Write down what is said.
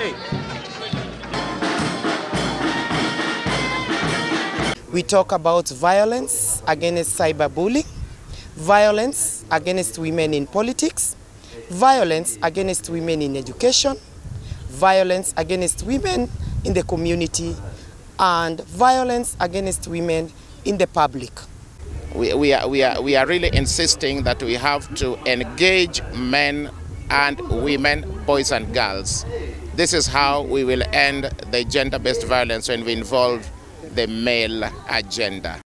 We talk about violence against cyberbullying, violence against women in politics, violence against women in education, violence against women in the community, and violence against women in the public. We are really insisting that we have to engage men and women, boys and girls. This is how we will end the gender-based violence when we involve the male agenda.